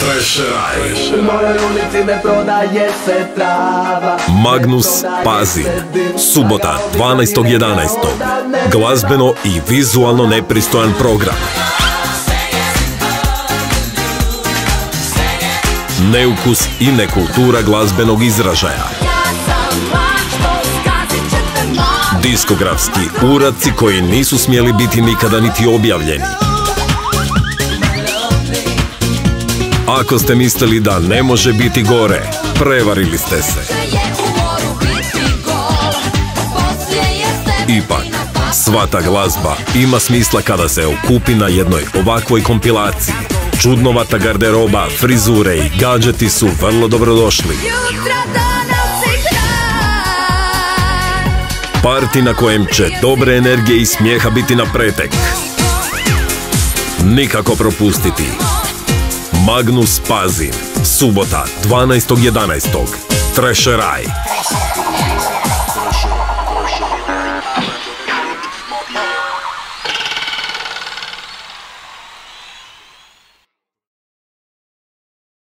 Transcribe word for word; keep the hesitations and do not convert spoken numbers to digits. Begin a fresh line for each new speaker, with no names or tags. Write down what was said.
Trešeraj.
U mojoj ulici ne prodaje se trava.
Magnus Pazin. Subota dvanaestog jedanaestog Glazbeno i vizualno nepristojan program. Neukus i nekultura glazbenog izražaja. Diskografski uradci koji nisu smjeli biti nikada niti objavljeni. Ako ste mislili da ne može biti gore, prevarili ste se. Ipak, sva ta glazba ima smisla kada se okupi na jednoj ovakvoj kompilaciji. Čudnovata garderoba, frizure i gadžeti su vrlo dobrodošli. Parti na kojem će dobre energije i smijeha biti na pretek. Nikako propustiti. Magnus Pazin. Subota dvanaestog jedanaestog Trešeraj.